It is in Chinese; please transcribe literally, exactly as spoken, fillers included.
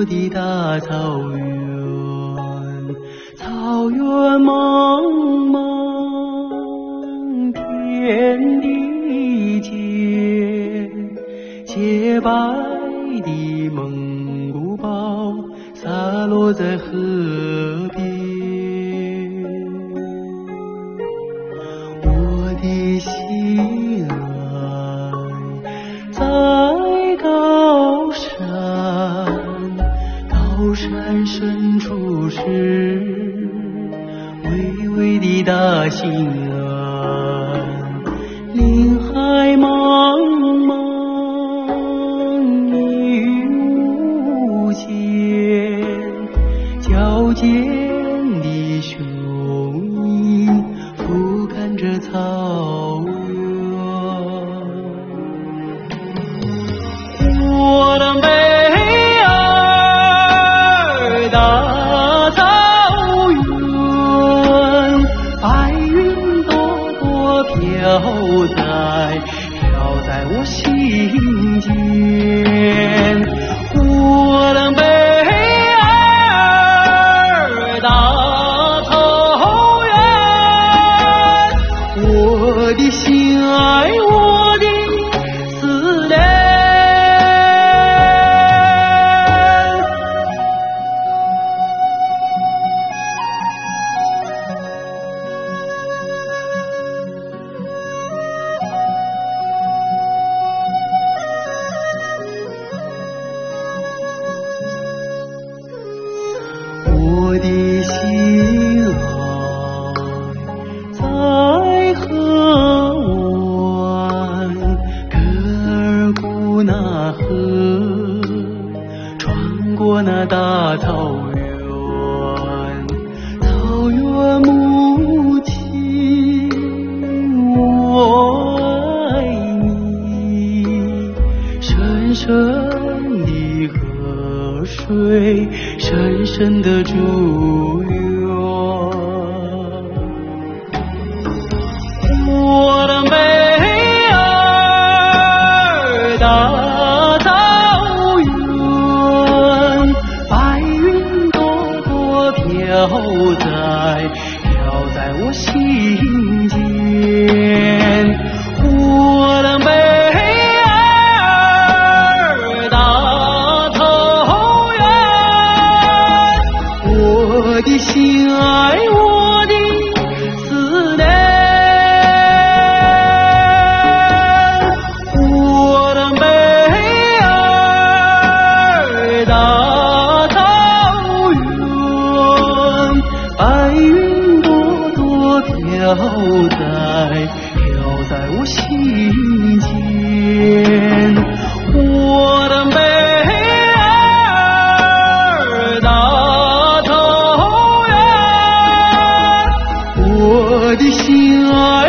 我的大草原，草原茫茫，天地间，洁白的蒙古包洒落在河边。我的心爱在高山，高山深处是巍巍的大兴安，林海茫茫雨无间，矫健的雄鹰俯瞰着草原。我的美儿大草原，白云朵朵飘在飘在我心间。我的美儿大草原，我的心爱，我的思念。我的心爱在河湾，格尔古纳河穿过那大草原，草原母亲我爱你，深深的河水，深深的祝愿。我的美儿大草原，白云朵朵飘在飘在我心间。我的美儿大草原，我的心爱，我的思念。我的美儿大草原，白云朵朵飘在飘在我心间。我的美儿大草原，我的心爱。